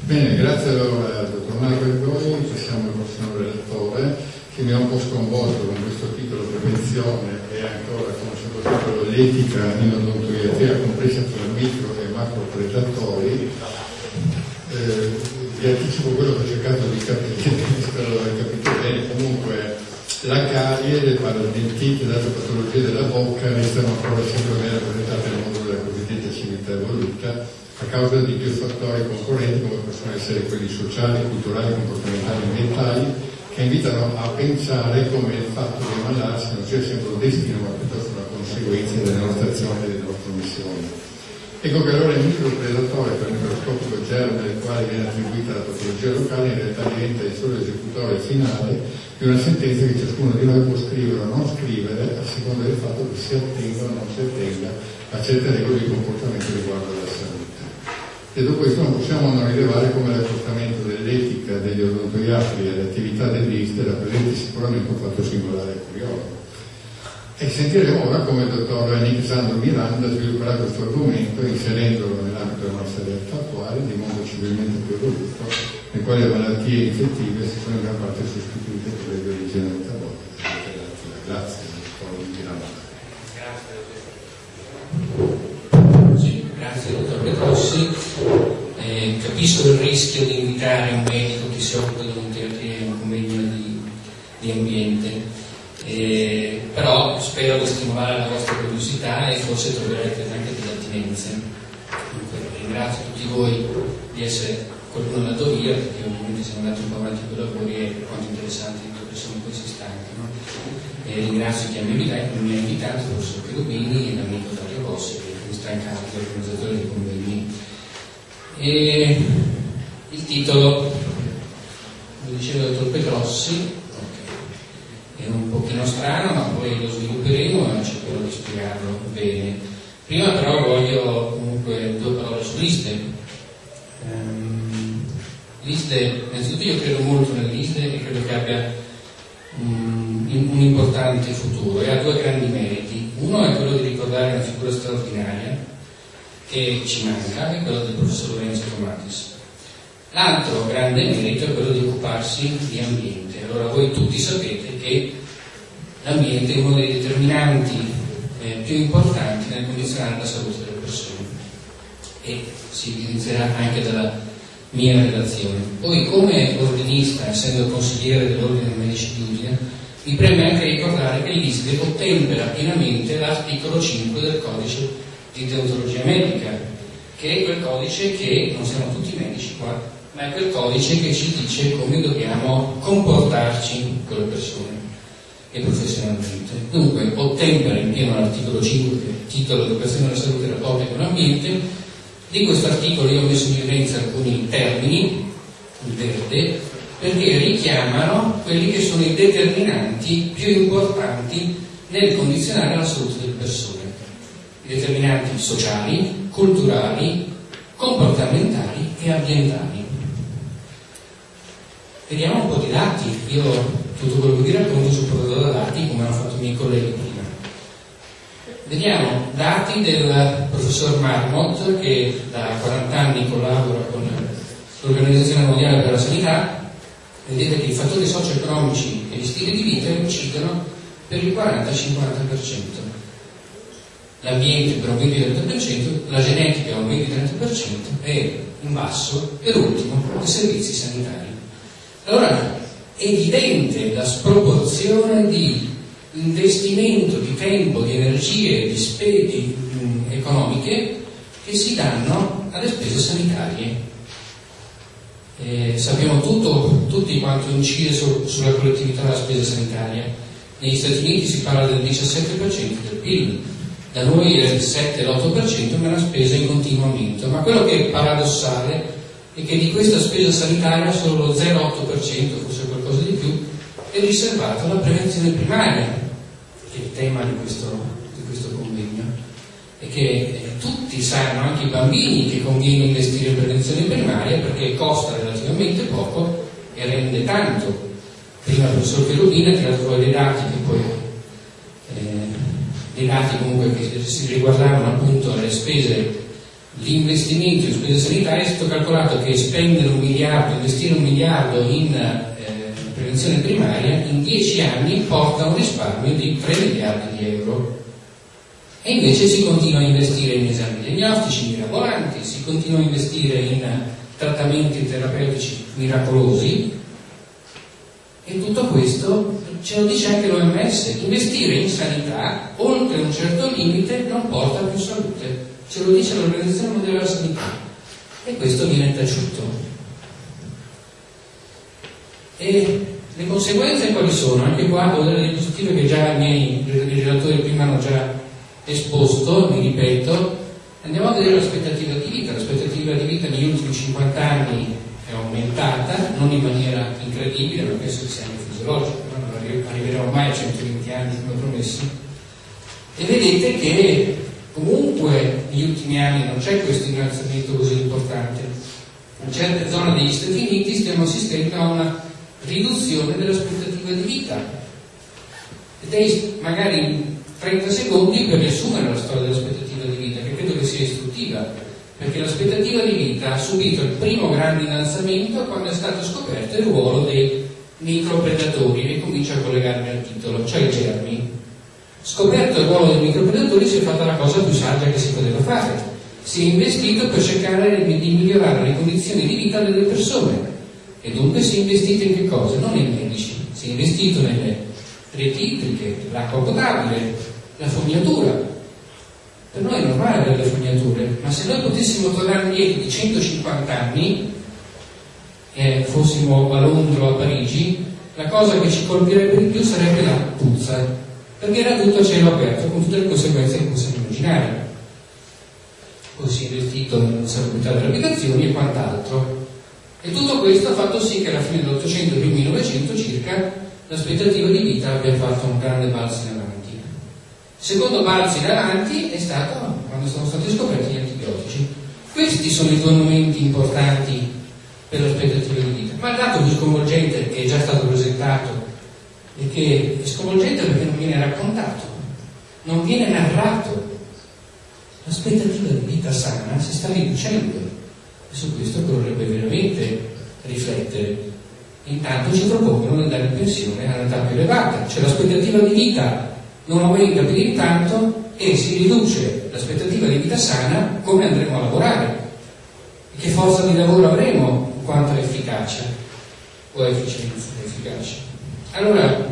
Bene, grazie allora al dottor Marco Ergoni. Passiamo al prossimo relatore, che mi ha un po' sconvolto con questo titolo prevenzione e ancora con il sottotitolo l'etica in odontoiatria compresa tra micro e macro predatori. Vi anticipo quello che ho cercato di capire, spero di aver capito bene. Comunque la carie, le parodontite e le altre patologie della bocca restano ancora sempre ben rappresentate nel mondo della cosiddetta civiltà evoluta a causa di più fattori concorrenti, come possono essere quelli sociali, culturali, comportamentali e ambientali, che invitano a pensare come il fatto di ammalarsi non sia sempre un destino, ma piuttosto una conseguenza delle nostre azioni e delle nostre missioni. Ecco che allora il micropredatore per microscopico germe del quale viene attribuita la patologia locale in realtà diventa il solo esecutore finale di una sentenza che ciascuno di noi può scrivere o non scrivere a seconda del fatto che si attenga o non si attenga a certe regole di comportamento riguardo alla salute. Detto questo, non possiamo non rilevare come l'accostamento dell'etica degli odontoiatri alle attività dell'ISDE rappresenti sicuramente un fatto singolare e curioso. E sentiremo ora come il dottor Nick Sandro Miranda svilupperà questo argomento inserendolo nell'ambito della nostra realtà attuale di mondo civilmente più evoluto, nel quale le malattie infettive si sono in gran parte sostituite da quelle di origine metabolica. Grazie, dottor Miranda. Grazie dottor Petrossi. Capisco il rischio di invitare un medico che si occupa di odontoiatria in un convegno di ambiente. Però spero di stimolare la vostra curiosità e forse troverete anche delle attinenze. Dunque, ringrazio tutti voi di essere qualcuno andato via, perché ovviamente siamo andati un po' avanti con i lavori e per quanto interessanti le persone poi si stancano. Ringrazio chi mi ha invitato, il professor Cherubini e l'amico Dario Rossi, che mi sta in carico dell'organizzatore dei convegni. Il titolo, lo diceva il dottor Petrossi, è un pochino strano, ma poi lo svilupperemo e cercherò di spiegarlo bene. Prima però voglio comunque due parole sull'ISDE. L'ISDE, innanzitutto io credo molto nell'ISDE e credo che abbia un importante futuro e ha due grandi meriti. Uno è quello di ricordare una figura straordinaria che ci manca, è quello del professor Lorenzo Tomatis. L'altro grande merito è quello di occuparsi di ambiente. Allora voi tutti sapete che l'ambiente è uno dei determinanti più importanti nel condizionare la salute delle persone e si evidenzierà anche dalla mia relazione. Poi come ordinista, essendo consigliere dell'Ordine dei Medici di Udine, mi preme anche ricordare che l'ISDE ottempera pienamente l'articolo 5 del codice di deontologia medica, che è quel codice che, non siamo tutti medici qua, ma è quel codice che ci dice come dobbiamo comportarci con le persone e professionalmente. Dunque ottempera in pieno l'articolo 5, che è il titolo Educazione alla salute e rapporti con l'ambiente. Di questo articolo io ho messo in evidenza alcuni termini in verde perché richiamano quelli che sono i determinanti più importanti nel condizionare la salute delle persone. I determinanti sociali, culturali, comportamentali e ambientali. Vediamo un po' di dati. Io tutto quello che vi racconto supportato da dati, come hanno fatto i miei colleghi prima. Vediamo dati del professor Marmot, che da 40 anni collabora con l'Organizzazione Mondiale per la Sanità. Vedete che i fattori socio-economici e gli stili di vita incidono per il 40-50%. L'ambiente per un 20-30%, la genetica per un 20-30% e in basso, per ultimo, i servizi sanitari. Allora è evidente la sproporzione di investimento di tempo, di energie, di spese economiche che si danno alle spese sanitarie. Sappiamo tutti quanto incide sulla collettività la spesa sanitaria. Negli Stati Uniti si parla del 17% del PIL, da noi è il 7-8%, ma è una spesa in continuo aumento. Ma quello che è paradossale è che di questa spesa sanitaria solo lo 0,8%, forse qualcosa di più, è riservato alla prevenzione primaria, che è il tema di questo convegno, e che tutti sanno, anche i bambini, che conviene investire in prevenzione primaria perché costa relativamente poco e rende tanto. Prima il professor Cherubini ha tirato fuori dei dati che poi dei dati comunque che si riguardavano appunto alle spese l'investimento in spese sanitarie è stato calcolato che spendere 1 miliardo, investire 1 miliardo in prevenzione primaria in 10 anni porta a un risparmio di 3 miliardi di euro. E invece si continua a investire in esami diagnostici mirabolanti, si continua a investire in trattamenti terapeutici miracolosi, e tutto questo ce lo dice anche l'OMS: investire in sanità oltre un certo limite non porta più salute, ce lo dice l'Organizzazione Mondiale della Sanità, e questo viene taciuto. E le conseguenze quali sono? Anche qua ho delle diapositive che già i miei relatori prima hanno già esposto, mi ripeto. Andiamo a vedere l'aspettativa di vita. L'aspettativa di vita negli ultimi 50 anni è aumentata, non in maniera incredibile, ma penso che sia anche fisiologico, non arriveremo mai a 120 anni come promessi. E vedete che comunque negli ultimi anni non c'è questo innalzamento così importante. In certe zone degli Stati Uniti stiamo assistendo a una riduzione dell'aspettativa di vita. Ed è magari in 30 secondi per riassumere la storia dell'aspettativa di vita, che credo che sia istruttiva, perché l'aspettativa di vita ha subito il primo grande innalzamento quando è stato scoperto il ruolo dei micropredatori, e comincio a collegarmi al titolo, cioè i germi. Scoperto il ruolo dei micropredatori, si è fatta la cosa più saggia che si poteva fare: si è investito per cercare di migliorare le condizioni di vita delle persone, e dunque si è investito in che cosa? Non nei medici, si è investito nelle reti idriche, l'acqua potabile, la fognatura. Per noi è normale avere le fognature, ma se noi potessimo tornare indietro di 150 anni e fossimo a Londra o a Parigi, la cosa che ci colpirebbe di più sarebbe la puzza, perché era tutto a cielo aperto, con tutte le conseguenze che possiamo immaginare. Poi si è investito nella salubrità delle abitazioni e quant'altro, e tutto questo ha fatto sì che alla fine dell'Ottocento e del 1900 circa l'aspettativa di vita abbia fatto un grande balzo in avanti. Il secondo balzo in avanti è stato quando sono stati scoperti gli antibiotici. Questi sono i 2 momenti importanti per l'aspettativa di vita. Ma il dato più sconvolgente, che è già stato presentato, e che è sconvolgente perché non viene raccontato, non viene narrato: l'aspettativa di vita sana si sta riducendo, e su questo occorrerebbe veramente riflettere. Intanto ci propongono di andare in pensione all'età più elevata, cioè l'aspettativa di vita non aumenta più di tanto e si riduce l'aspettativa di vita sana. Come andremo a lavorare? E che forza di lavoro avremo in quanto a efficacia o efficienza efficacia? Allora,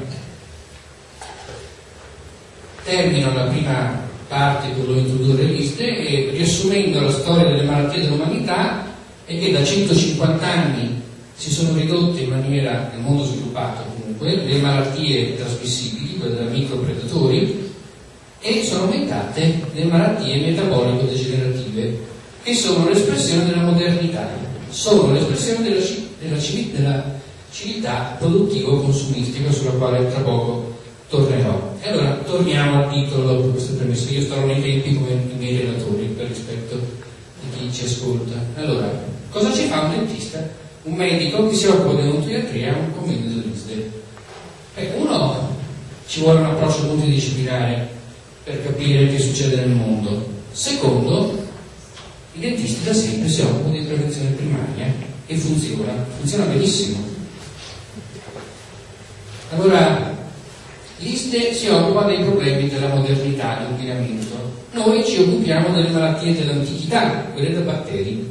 termino la prima parte che volevo introdurre liste, e riassumendo la storia delle malattie dell'umanità è che da 150 anni si sono ridotte in maniera, nel mondo sviluppato comunque, le malattie trasmissibili, quelle da micropredatori, e sono aumentate le malattie metabolico-degenerative, che sono l'espressione della modernità, sono l'espressione della civiltà produttivo-consumistica, sulla quale tra poco tornerò. E allora torniamo al titolo dopo queste premesse. Io starò nei tempi come i miei relatori, per rispetto di chi ci ascolta. Allora, cosa ci fa un dentista? Un medico che si occupa di odontoiatria a un convegno dell'ISDE. Uno, ci vuole un approccio multidisciplinare per capire che succede nel mondo. Secondo, i dentisti da sempre si occupano di prevenzione primaria e funziona benissimo. Allora, l'ISDE si occupa dei problemi della modernità, dell'inquinamento. Noi ci occupiamo delle malattie dell'antichità, quelle da batteri.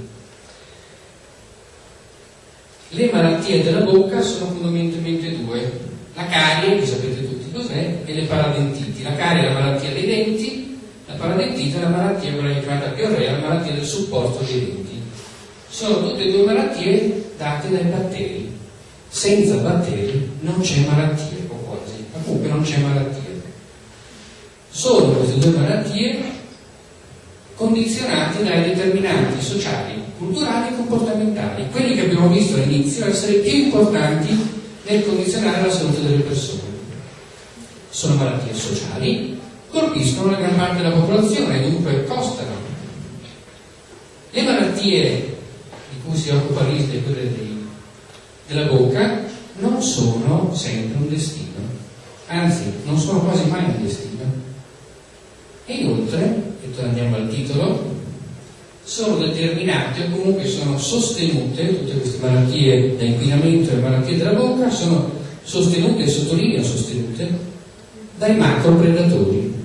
Le malattie della bocca sono fondamentalmente 2: la carie, che sapete tutti cos'è, e le paradentiti. La carie è la malattia dei denti, la paradentite è la malattia, quella chiamata piorrea, la malattia del supporto dei denti. Sono tutte 2 malattie date dai batteri. Senza batteri non c'è malattia, o quasi, ma comunque non c'è malattia. Sono queste 2 malattie condizionate dai determinanti sociali, culturali e comportamentali, quelli che abbiamo visto all'inizio essere più importanti nel condizionare la salute delle persone. Sono malattie sociali, colpiscono la gran parte della popolazione e dunque costano. Le malattie di cui si occupa l'ISDE, quelle della bocca, non sono sempre un destino, anzi non sono quasi mai un destino. E inoltre, e torniamo al titolo, sono determinate o comunque sono sostenute, tutte queste malattie da inquinamento e malattie della bocca sono sostenute, e sottolineo sostenute, dai macropredatori.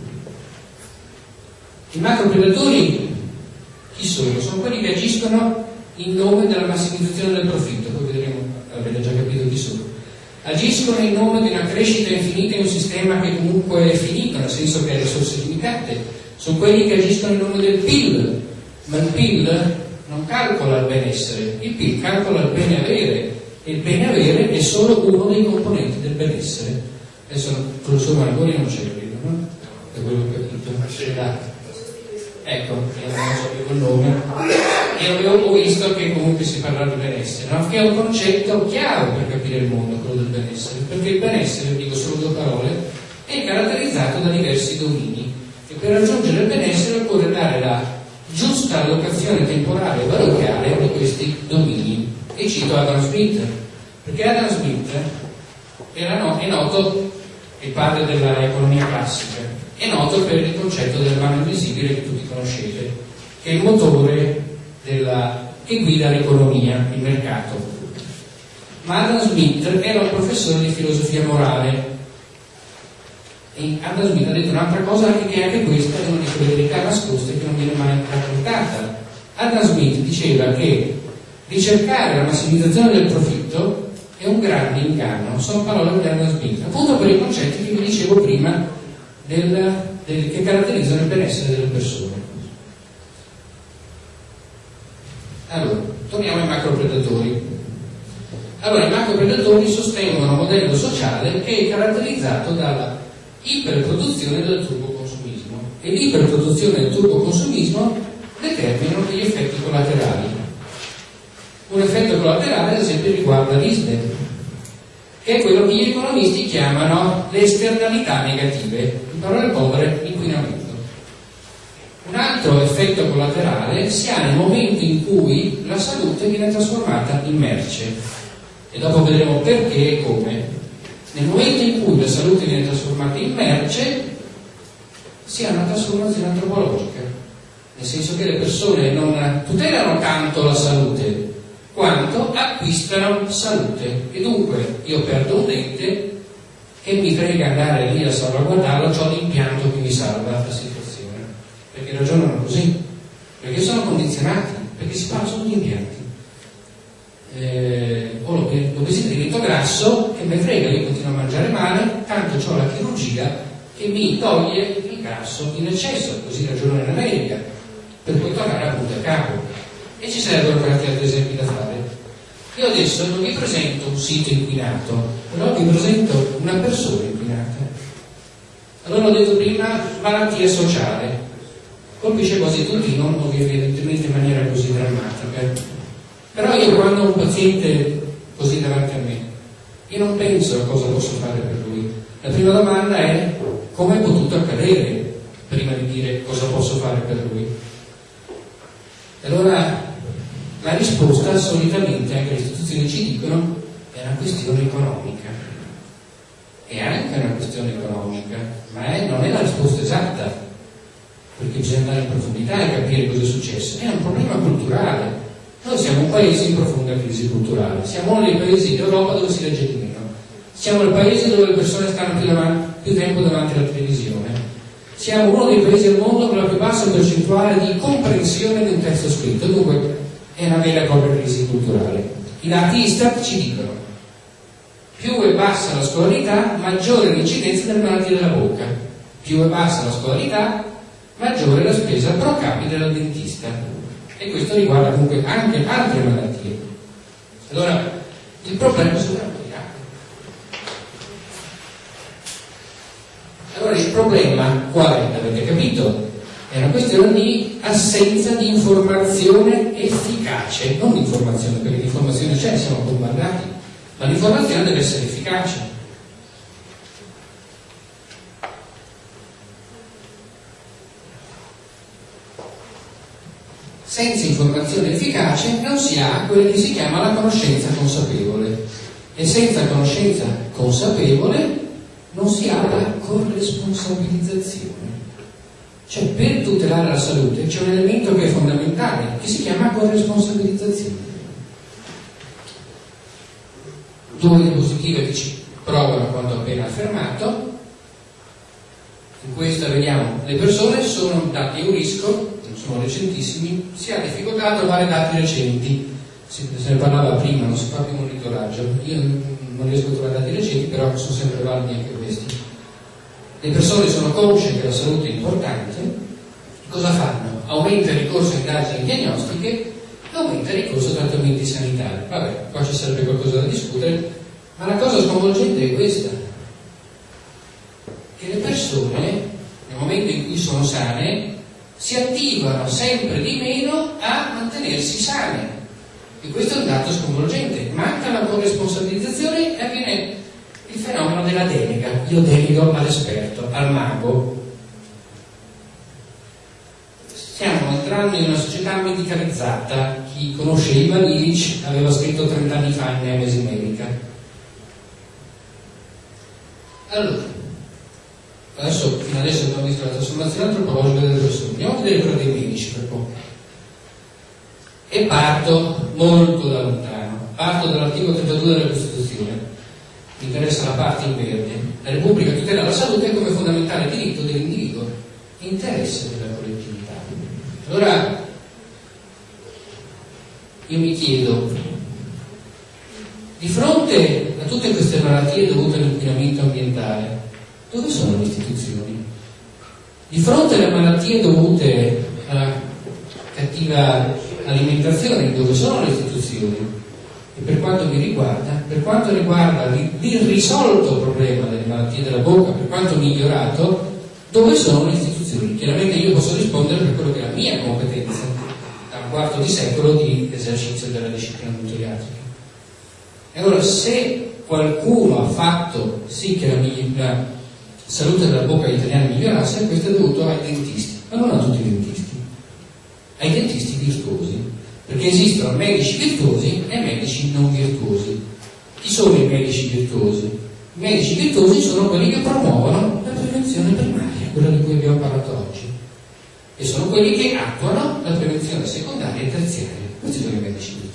I macropredatori chi sono? Sono quelli che agiscono in nome della massimizzazione del profitto, poi vedremo, avete già capito chi sono. Agiscono in nome di una crescita infinita in un sistema che comunque è finito, nel senso che ha risorse limitate. Sono quelli che agiscono in nome del PIL, ma il PIL non calcola il benessere, il PIL calcola il bene avere, e il bene avere è solo uno dei componenti del benessere. Adesso il professor Margoni non c'è, no? È quello che ho detto. Ecco, io non sapevo il nome, e avevo visto che comunque si parla di benessere, no? Che è un concetto chiaro per capire il mondo, quello del benessere, perché il benessere, dico solo due parole, è caratterizzato da diversi domini, e per raggiungere il benessere occorre dare la giusta allocazione temporale e valoriale di questi domini. E cito Adam Smith, perché Adam Smith è noto, il padre dell'economia classica, è noto per il concetto della mano invisibile che tutti conoscete, che è il motore che guida l'economia, il mercato. Ma Adam Smith era un professore di filosofia morale, e Adam Smith ha detto un'altra cosa, che anche questa è una di quelle verità nascoste che non viene mai raccontata. Adam Smith diceva che ricercare la massimizzazione del profitto è un grande inganno. Sono parole di Adam Smith, appunto per i concetti che vi dicevo prima che caratterizzano il benessere delle persone. Allora, torniamo ai macropredatori. Allora, i macropredatori sostengono un modello sociale che è caratterizzato dalla iperproduzione del turboconsumismo, e l'iperproduzione del turboconsumismo determinano degli effetti collaterali. Un effetto collaterale, ad esempio, riguarda l'ISDE, che è quello che gli economisti chiamano le esternalità negative, in parole povere, l'inquinamento. Un altro effetto collaterale si ha nel momento in cui la salute viene trasformata in merce, e dopo vedremo perché e come. Nel momento in cui la salute viene trasformata in merce si ha una trasformazione antropologica, nel senso che le persone non tutelano tanto la salute quanto acquistano salute, e dunque io perdo un dente e mi frega andare lì a salvaguardarlo, c'ho l'impianto che mi salva la situazione, perché ragionano così, perché sono condizionati, perché si parla solo di impianti. O l'obesità divento grasso e me frega, io continuo a mangiare male, tanto ho la chirurgia che mi toglie il grasso in eccesso, così ragionano in America, per poi tornare appunto a capo. E ci sarebbero tanti altri esempi da fare. Io adesso non vi presento un sito inquinato, però vi presento una persona inquinata. Allora ho detto prima, malattia sociale, colpisce quasi tutti, non evidentemente in maniera così drammatica. Però io quando ho un paziente così davanti a me, io non penso a cosa posso fare per lui. La prima domanda è come è potuto accadere, prima di dire cosa posso fare per lui. Allora la risposta solitamente anche le istituzioni ci dicono è una questione economica. È anche una questione economica, ma non è la risposta esatta, perché bisogna andare in profondità e capire cosa è successo. È un problema culturale. Noi siamo un paese in profonda crisi culturale, siamo uno dei paesi d'Europa dove si legge di meno, siamo il paese dove le persone stanno più tempo davanti alla televisione, siamo uno dei paesi al mondo con la più bassa percentuale di comprensione di un testo scritto, dunque è una vera e propria crisi culturale. I dati Istat ci dicono: più è bassa la scolarità, maggiore l'incidenza delle malattie della bocca, più è bassa la scolarità, maggiore la spesa pro capite dal dentista. E questo riguarda comunque anche altre malattie. Allora, il problema è allora il problema qual è? Avete capito? È una questione di assenza di informazione efficace, non di informazione, perché l'informazione c'è, siamo bombardati, ma l'informazione deve essere efficace. Senza informazione efficace non si ha quella che si chiama la conoscenza consapevole, e senza conoscenza consapevole non si ha la corresponsabilizzazione. Cioè, per tutelare la salute c'è un elemento che è fondamentale, che si chiama corresponsabilizzazione. 2 diapositive che ci provano quanto appena affermato. In questa vediamo le persone, sono dati Eurisco, sono recentissimi, si ha difficoltà a trovare dati recenti, se ne parlava prima, non si fa più monitoraggio, io non riesco a trovare dati recenti, però sono sempre validi anche questi. Le persone sono consce che la salute è importante, cosa fanno? Aumenta il ricorso a indagini diagnostiche e aumenta il ricorso a trattamenti sanitari. Vabbè, qua ci sarebbe qualcosa da discutere, ma la cosa sconvolgente è questa, che le persone, nel momento in cui sono sane, si attivano sempre di meno a mantenersi sane. E questo è un dato sconvolgente. Manca la corresponsabilizzazione e avviene il fenomeno della delega. Io delego all'esperto, al mago. Stiamo entrando in una società medicalizzata. Chi conosce Ivan Illich aveva scritto 30 anni fa in Nemesi Medica. Allora, fino adesso abbiamo visto la trasformazione antropologica delle persone, andiamo a vedere quella dei medici per poco. E parto molto da lontano, parto dall'articolo 32 della Costituzione, mi interessa la parte in verde. La Repubblica tutela la salute come fondamentale diritto dell'individuo e interesse della collettività. Allora, io mi chiedo, di fronte a tutte queste malattie dovute all'inquinamento ambientale, dove sono le istituzioni? Di fronte alle malattie dovute alla cattiva alimentazione, dove sono le istituzioni? E per quanto mi riguarda, per quanto riguarda l'irrisolto problema delle malattie della bocca, per quanto migliorato, dove sono le istituzioni? Chiaramente io posso rispondere per quello che è la mia competenza, da un quarto di secolo di esercizio della disciplina odontoiatrica. E allora, se qualcuno ha fatto sì che la salute della bocca agli italiani migliorasse, questo è dovuto ai dentisti, ma non a tutti i dentisti, ai dentisti virtuosi, perché esistono medici virtuosi e medici non virtuosi. Chi sono i medici virtuosi? I medici virtuosi sono quelli che promuovono la prevenzione primaria, quella di cui abbiamo parlato oggi, e sono quelli che attuano la prevenzione secondaria e terziaria. Questi sono i medici virtuosi.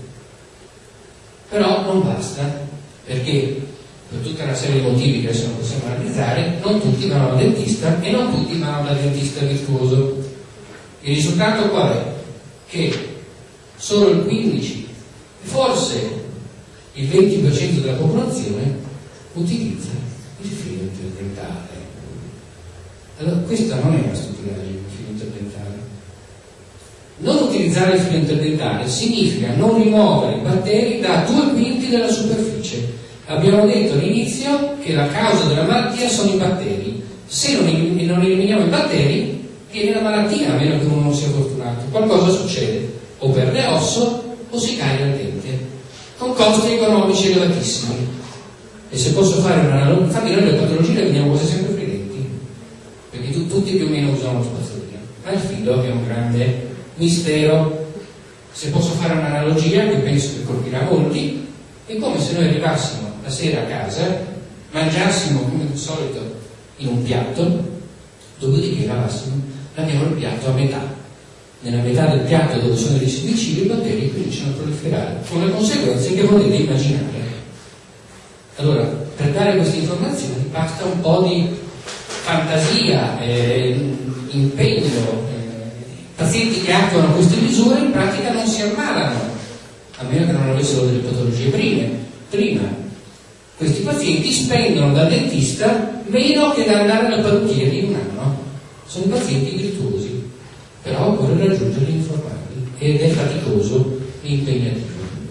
Però non basta, perché per tutta una serie di motivi che adesso non possiamo analizzare, non tutti vanno dal dentista e non tutti vanno dal dentista virtuoso. Il risultato qual è? Che solo il 15, forse il 20% della popolazione utilizza il filo interdentale. Allora, questa non è una stupidaggine, il filo interdentale. Non utilizzare il filo interdentale significa non rimuovere i batteri da 2/5 della superficie. Abbiamo detto all'inizio che la causa della malattia sono i batteri. Se non eliminiamo i batteri, viene la malattia, a meno che uno non sia fortunato. Qualcosa succede, o perde osso o si caglia il dente, con costi economici elevatissimi. E se posso fare un'analogia, infatti noi le patologie le vediamo quasi sempre per i denti, perché tutti più o meno usano lo spazzolino, ma il filo è un grande mistero. Se posso fare un'analogia che penso che colpirà molti, è come se noi arrivassimo la sera a casa, mangiassimo come di solito in un piatto, dopodiché laviamo il piatto a metà. Nella metà del piatto dove sono i residui cibi, i batteri cominciano a proliferare, con le conseguenze che potete immaginare. Allora, per dare queste informazioni basta un po' di fantasia, impegno. Pazienti che attuano queste misure in pratica non si ammalano, a meno che non avessero delle patologie prima. Questi pazienti spendono dal dentista meno che da andare alla parrucchiera in un anno. Sono pazienti virtuosi, però occorre raggiungerli e informarli, ed è faticoso e impegnativo.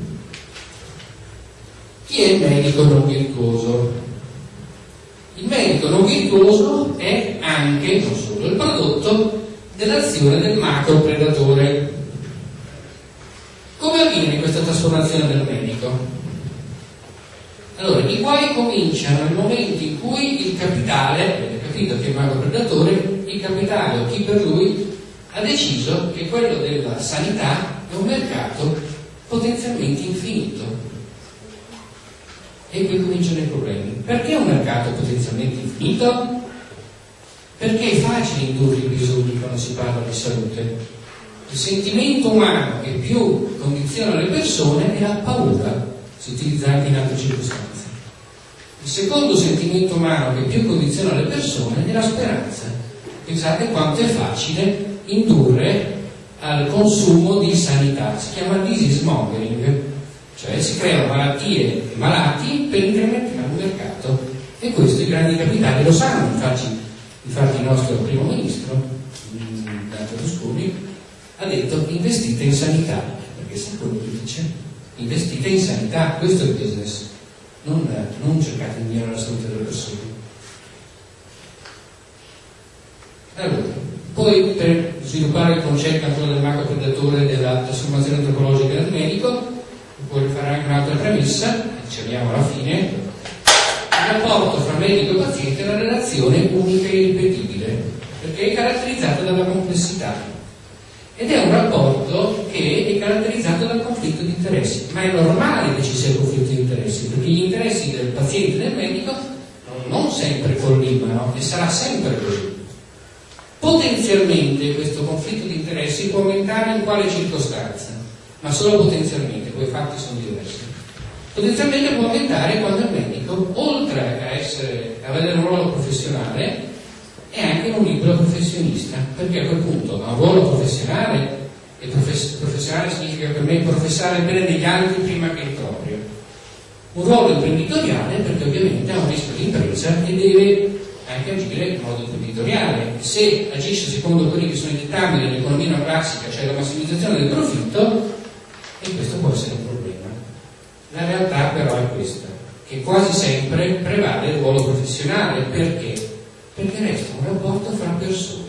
Chi è il medico non virtuoso? Il medico non virtuoso è anche, non solo, il prodotto dell'azione del macro predatore. Come avviene questa trasformazione del medico? Allora, i guai cominciano nel momento in cui il capitale, avete capito che è il macro predatore, il capitale o chi per lui ha deciso che quello della sanità è un mercato potenzialmente infinito. E qui cominciano i problemi. Perché è un mercato potenzialmente infinito? perché è facile indurre i bisogni quando si parla di salute. Il sentimento umano che più condiziona le persone è la paura, se utilizzata in altre circostanze. Il secondo sentimento umano che più condiziona le persone è la speranza. Pensate quanto è facile indurre al consumo di sanità, si chiama disease mongering, cioè si creano malattie e malati per incrementare il mercato, e questo i grandi capitali lo sanno. Infatti il nostro primo ministro, Berlusconi, ha detto investite in sanità, perché sa quello che dice, investite in sanità, questo è il business, non cercate di migliorare la salute delle persone. Allora, poi per sviluppare il concetto ancora del macropredatore della trasformazione antropologica del medico, poi fare anche un'altra premessa, ci arriviamo alla fine. Il rapporto fra medico e paziente è una relazione unica e irripetibile, perché è caratterizzata dalla complessità. Ed è un rapporto che è caratterizzato dal conflitto di interessi, ma è normale che ci sia il conflitto di interessi, perché gli interessi del paziente e del medico non sempre collimano, e sarà sempre così. Potenzialmente questo conflitto di interessi può aumentare in quale circostanza? Ma solo potenzialmente, poi i fatti sono diversi. Potenzialmente può aumentare quando il medico, oltre a avere un ruolo professionale, è anche un libero professionista, perché a quel punto ha un ruolo professionale, e professionale significa per me professare il bene degli altri prima che il proprio. Un ruolo imprenditoriale, perché ovviamente ha un rischio di impresa e deve anche agire in modo imprenditoriale. Se agisce secondo quelli che sono i dettami dell'economia neoclassica, cioè la massimizzazione del profitto, e questo può essere un problema. La realtà però è questa, che quasi sempre prevale il ruolo professionale. Perché? Perché resta un rapporto fra persone.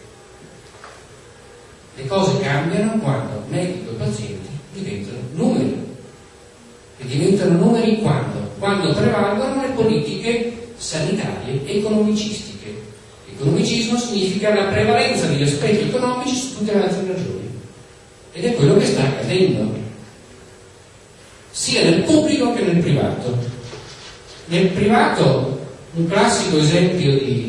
Le cose cambiano quando medico e pazienti diventano numeri. E diventano numeri quando? Quando prevalgono le politiche sanitarie e economicistiche. Economicismo significa la prevalenza degli aspetti economici su tutte le altre ragioni. Ed è quello che sta accadendo, sia nel pubblico che nel privato. Nel privato, un classico esempio di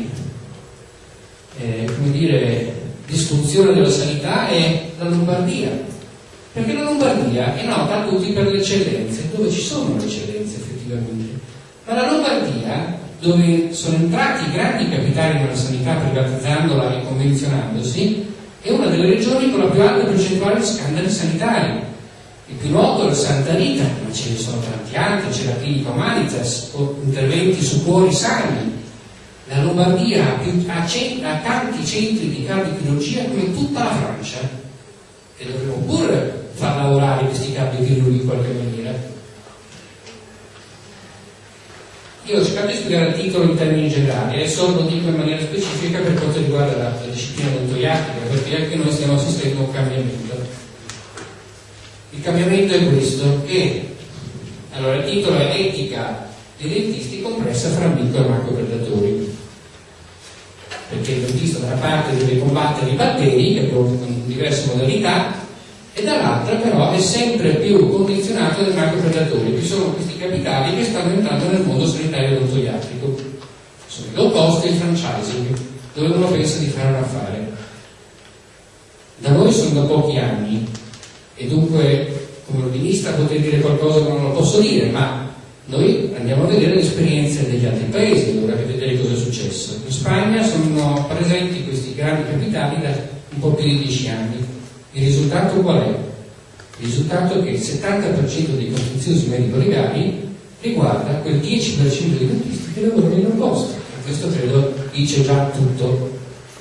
disfunzione della sanità è la Lombardia, perché la Lombardia è nota a tutti per le eccellenze, dove ci sono le eccellenze effettivamente, ma la Lombardia, dove sono entrati i grandi capitali nella sanità privatizzandola e convenzionandosi, è una delle regioni con la più alta percentuale di scandali sanitari. Il più noto è la Santa Rita, ma ce ne sono tanti altri, c'è la Clinica Humanitas, interventi su cuori sani. La Lombardia ha tanti centri di cardiochirurgia come tutta la Francia, e dovremmo pure far lavorare questi cardiochirurghi in qualche maniera. Io ho cercato di spiegare il titolo in termini generali, adesso lo dico in maniera specifica per quanto riguarda la disciplina odontoiatrica, perché anche noi stiamo assistendo a un cambiamento. Il cambiamento è questo, che allora il titolo è Etica dei dentisti compressa fra micro e macropredatori, perché il dentista da una parte deve combattere i batteri che con diverse modalità, e dall'altra però è sempre più condizionato dai macropredatori, che sono questi capitali che stanno entrando nel mondo sanitario odontoiatrico. Sono i low cost e il franchising, dove uno pensa di fare un affare. Da noi sono da pochi anni, e dunque come ordinista potrei dire qualcosa che non lo posso dire, ma noi andiamo a vedere le esperienze degli altri paesi allora per vedere cosa è successo. In Spagna sono presenti questi grandi capitali da un po' più di 10 anni. Il risultato qual è? Il risultato è che il 70% dei contenziosi medico-legali riguarda quel 10% dei dentisti che lavorano in un posto. E questo credo dice già tutto.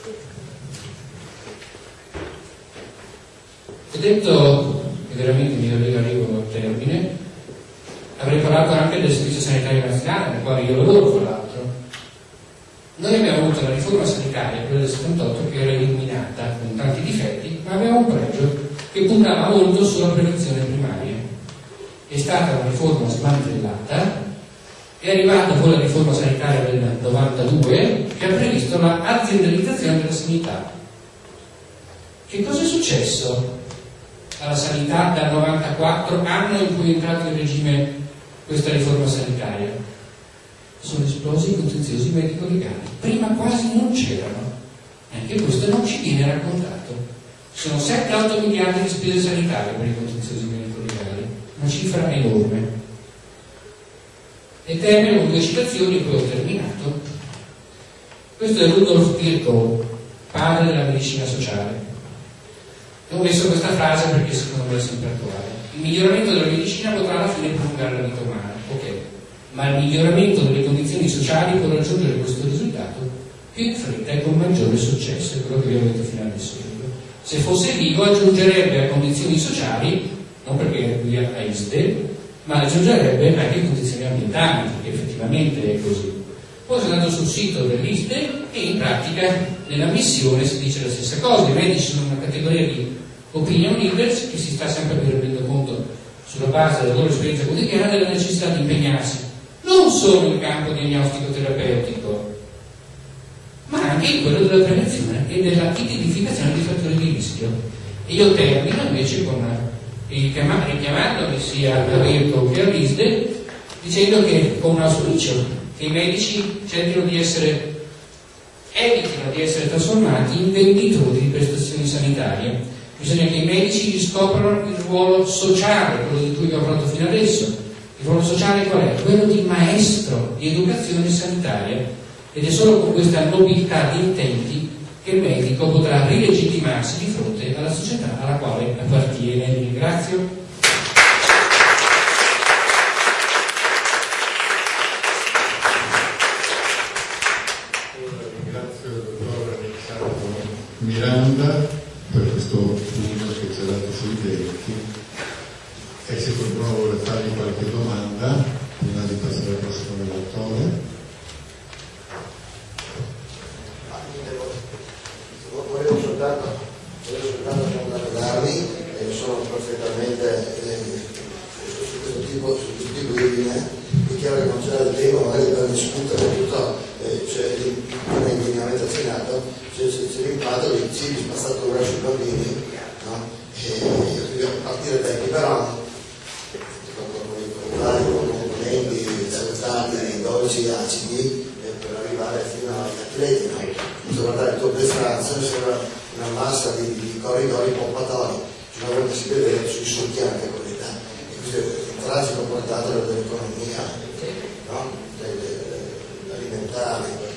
Ho detto che veramente mi arrivo al termine, avrei parlato anche del Servizio Sanitario Nazionale, nel quale io lavoro, tra l'altro. Noi abbiamo avuto la riforma sanitaria, quella del 78, che era illuminata con tanti difetti, ma aveva un pregio, che puntava molto sulla prevenzione primaria. È stata una riforma smantellata, è arrivata poi la riforma sanitaria del 92, che ha previsto l'aziendalizzazione della sanità. Che cosa è successo alla sanità dal 94, anno in cui è entrato in regime questa riforma sanitaria? Sono esplosi i contenziosi medico-legali. Prima quasi non c'erano. Anche questo non ci viene raccontato. Ci sono 7-8 miliardi di spese sanitarie per i contenziosi medico-legali, una cifra enorme. E termino con 2 citazioni e poi ho terminato. Questo è Rudolf Virchow, padre della medicina sociale. Ho messo questa frase perché secondo me è sempre attuale. Il miglioramento della medicina potrà alla fine prolungare la vita umana, ok, ma il miglioramento delle condizioni sociali può raggiungere questo risultato più in fretta e con maggiore successo, è quello che vi ho detto fino adesso. Se fosse vivo aggiungerebbe a condizioni sociali, non perché lui ha ISDE, ma aggiungerebbe anche condizioni ambientali, perché effettivamente è così. Poi sono andato sul sito dell'ISDE e in pratica nella missione si dice la stessa cosa. I medici sono una categoria di opinion leaders che si sta sempre più rendendo conto, sulla base della loro esperienza quotidiana, della necessità di impegnarsi non solo in campo diagnostico-terapeutico, ma anche in quello della prevenzione e della identificazione di fattori di rischio. E io termino invece con richiamandomi sia a Virchow che all'ISDE, dicendo che con un auspicio che i medici evitino di essere trasformati in venditori di prestazioni sanitarie. Bisogna che i medici riscoprano il ruolo sociale, quello di cui vi ho parlato fino adesso. Il ruolo sociale qual è? Quello di maestro di educazione sanitaria, ed è solo con questa nobiltà di intenti che il medico potrà rilegittimarsi di fronte alla società alla quale appartiene. Vi ringrazio. Miranda per questo punto che ci ha dato sui denti, e se qualcuno vuole fargli qualche domanda prima di passare al prossimo relatore. Volevo soltanto congratularvi, sono perfettamente su questo tipo di linee. È chiaro che non c'era il tempo magari per discutere tutto, come mi avete accennato, c'è l'impatto del cibo spazzatura sui bambini, no? E a partire da qui, però con vari componenti salutati, dolci, acidi, per arrivare fino agli atleti, no? Guardare il tuo bestranzo sembra una massa di corridori pompatori, una volta si vede sui succhi anche con l'età, e questo è il tragico portato dell'economia, no? Alimentare.